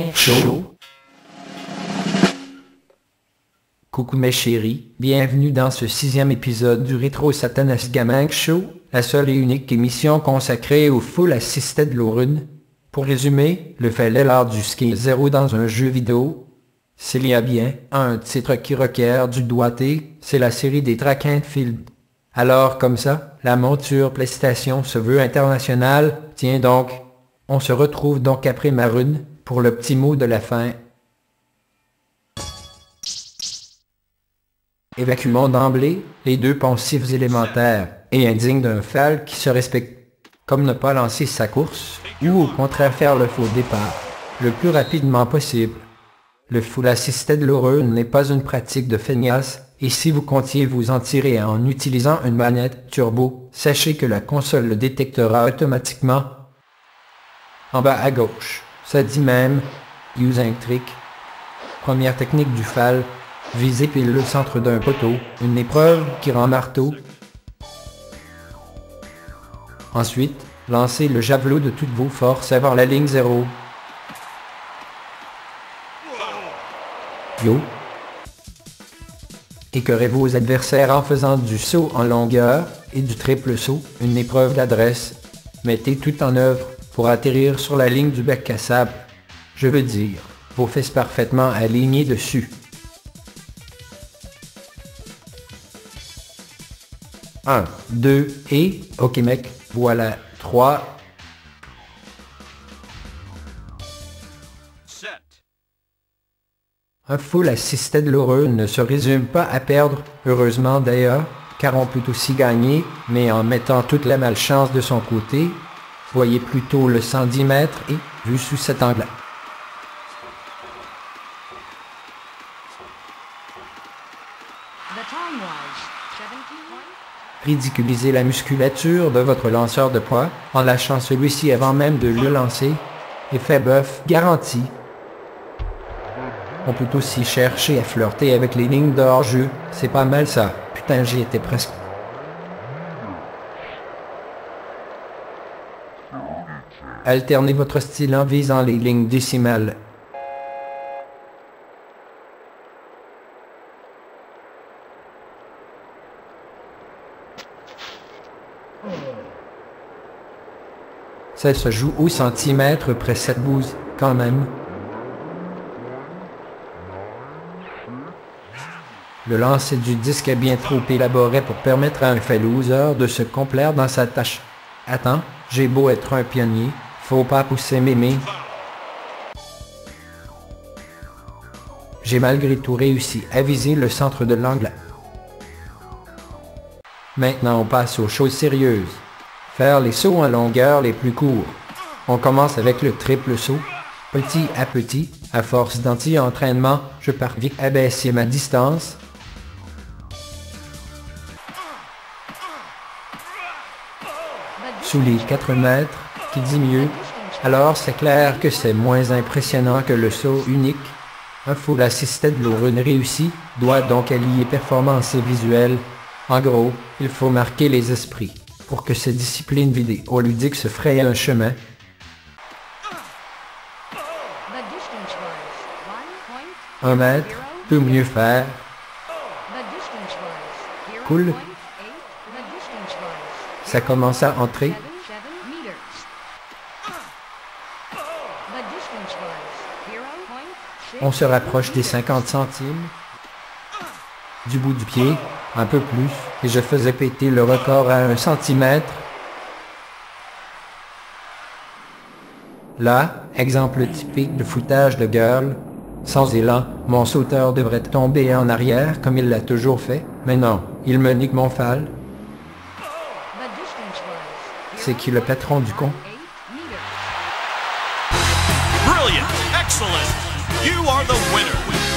Show. Coucou mes chéris, bienvenue dans ce 6e épisode du Rétro Satanas Gaming Show, la seule et unique émission consacrée au full assisted Lorun. Pour résumer, le fait est l'art du skill 0 dans un jeu vidéo. S'il y a bien un titre qui requiert du doigté, c'est la série des Track and Field. Alors comme ça, la monture PlayStation se veut internationale, tiens donc. On se retrouve donc après ma rune, pour le petit mot de la fin. Évacuons d'emblée les deux poncifs élémentaires et indignes d'un fal qui se respecte. Comme ne pas lancer sa course, ou au contraire faire le faux départ, le plus rapidement possible. Le full assisted Lorun n'est pas une pratique de feignasse, et si vous comptiez vous en tirer en utilisant une manette turbo, sachez que la console le détectera automatiquement. En bas à gauche, ça dit même « Using Trick ». Première technique du fal, visez pile le centre d'un poteau, une épreuve qui rend marteau. Ensuite, lancez le javelot de toutes vos forces vers la ligne 0. Yo. Écœurez vos adversaires en faisant du saut en longueur et du triple saut, une épreuve d'adresse. Mettez tout en œuvre pour atterrir sur la ligne du bac à sable. Je veux dire, vos fesses parfaitement alignées dessus. 1, 2 et... Ok mec, voilà. 3. Un full assisted Lorun ne se résume pas à perdre, heureusement d'ailleurs, car on peut aussi gagner, mais en mettant toute la malchance de son côté. Voyez plutôt le 110 mètres et, vu sous cet angle. Ridiculisez la musculature de votre lanceur de poids en lâchant celui-ci avant même de le lancer. Effet bœuf garanti. On peut aussi chercher à flirter avec les lignes de hors-jeu. C'est pas mal ça. Putain, j'y étais presque. Alternez votre style en visant les lignes décimales. Ça se joue au centimètre près cette bouse, quand même. Le lancer du disque est bien trop élaboré pour permettre à un fait loser de se complaire dans sa tâche. Attends, j'ai beau être un pionnier, faut pas pousser mémé. J'ai malgré tout réussi à viser le centre de l'angle. Maintenant on passe aux choses sérieuses. Faire les sauts en longueur les plus courts. On commence avec le triple saut. Petit à petit, à force d'anti-entraînement, je parviens à baisser ma distance. Sous les 4 mètres, qui dit mieux, alors c'est clair que c'est moins impressionnant que le saut unique. Un full assisted Lorun réussi doit donc allier performance et visuel. En gros, il faut marquer les esprits pour que cette discipline vidéoludique se fraye un chemin. Un mètre peut mieux faire. Cool. Ça commence à entrer. On se rapproche des 50 centimes. Du bout du pied, un peu plus, et je faisais péter le record à 1 centimètre. Là, exemple typique de foutage de girl. Sans élan, mon sauteur devrait tomber en arrière comme il l'a toujours fait, mais non, il me nique mon fal. C'est qui le patron du con? Brilliant! Excellent! You are the winner!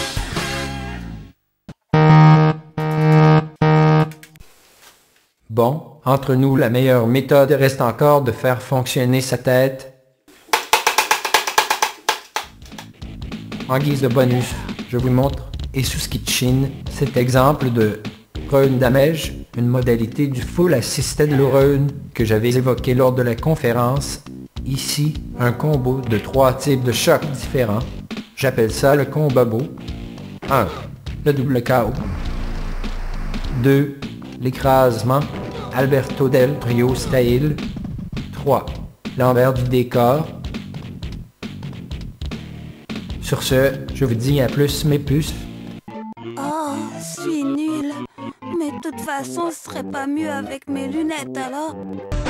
Bon, entre nous, la meilleure méthode reste encore de faire fonctionner sa tête. En guise de bonus, je vous montre Esus Kitchen, cet exemple de Rune Damage, une modalité du full assisted Lorun que j'avais évoqué lors de la conférence. Ici, un combo de 3 types de chocs différents. J'appelle ça le combabo. 1. Le double KO. 2. L'écrasement Alberto Del Rio style. 3. L'envers du décor. Sur ce, je vous dis à plus mes puces. Oh, je suis nulle. Mais de toute façon, ce serait pas mieux avec mes lunettes alors?